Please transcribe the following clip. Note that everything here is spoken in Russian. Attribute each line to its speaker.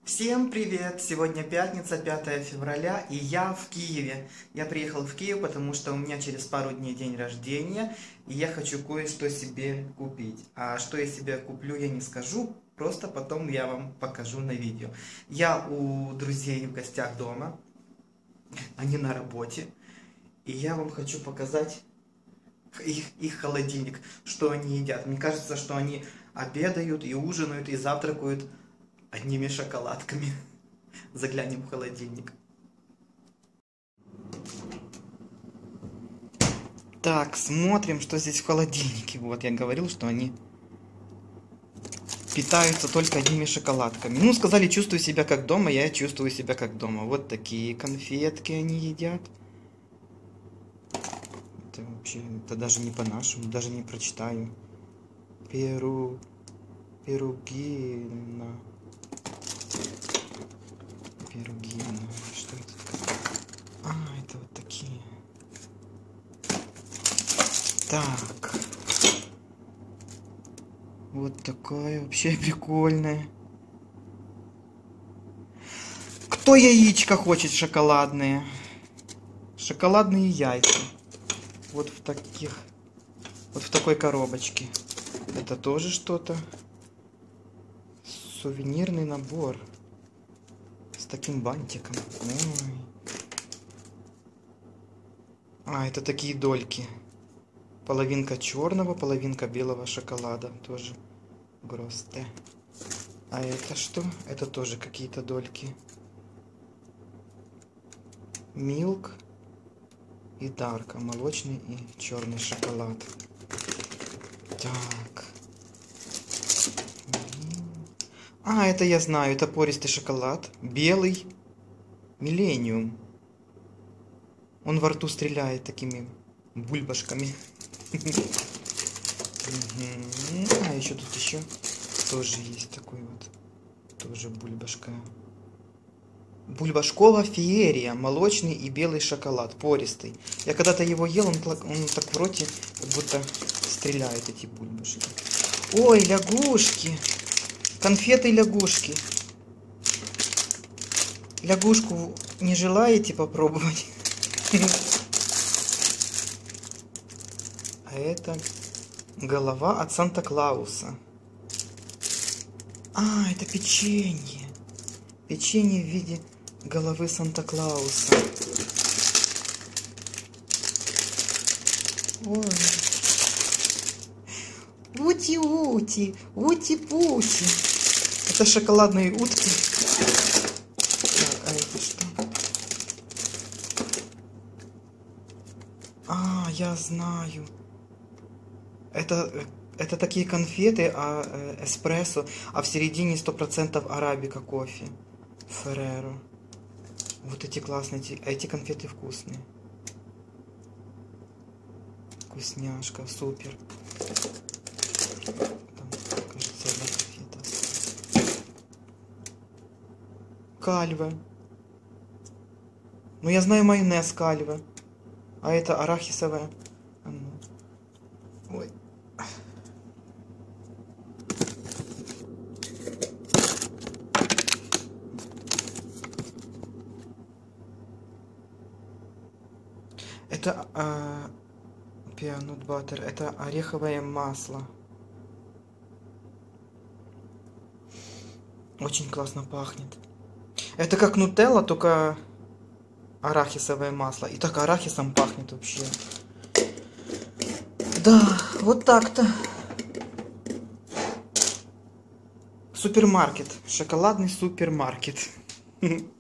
Speaker 1: Всем привет! Сегодня пятница, 5 февраля, и я в Киеве. Я приехал в Киев, потому что у меня через пару дней день рождения, и я хочу кое-что себе купить. А что я себе куплю, я не скажу, просто потом я вам покажу на видео. Я у друзей в гостях дома, они на работе, и я вам хочу показать их холодильник, что они едят. Мне кажется, что они обедают и ужинают и завтракают одними шоколадками. Заглянем в холодильник. Так, смотрим, что здесь в холодильнике. Вот, я говорил, что они питаются только одними шоколадками. Ну, сказали, чувствую себя как дома, я чувствую себя как дома. Вот такие конфетки они едят. Это вообще, это даже не по-нашему, даже не прочитаю. Перугина. Что это такое? Это вот такие. Так. Вот такая вообще прикольная. Кто яичко хочет шоколадные? Шоколадные яйца. Вот в таких. Вот в такой коробочке. Это тоже что-то. Сувенирный набор. С таким бантиком. Ой. Это такие дольки. Половинка черного, половинка белого шоколада. Тоже гросте. А это что? Это тоже какие-то дольки. Милк и дарка. Молочный и черный шоколад. Так. Это я знаю. Это пористый шоколад. Белый. Миллениум. Он во рту стреляет такими бульбашками. Еще тут тоже есть такой вот. Тоже бульбашка. Бульбашкова феерия. Молочный и белый шоколад. Пористый. Я когда-то его ел, он так в роте как будто стреляет, эти бульбашки. Ой, лягушки. Конфеты лягушки. Лягушку не желаете попробовать? А это голова от Санта-Клауса. Это печенье. Печенье в виде головы Санта-Клауса. Ой. Ути-ути, ути-пути. Это шоколадные утки. Так, это что? Я знаю. Это такие конфеты, эспрессо, а в середине 100% арабика кофе. Ферреро. Вот эти классные, эти конфеты вкусные. Вкусняшка, супер. Там, кажется, одна конфета. Кальве. Ну, я знаю майонез кальве. А это арахисовая. Ой. Это peanut butter. Это ореховое масло. Очень классно пахнет. Это как нутелла, только арахисовое масло. И так арахисом пахнет вообще. Да, вот так-то. Супермаркет. Шоколадный супермаркет.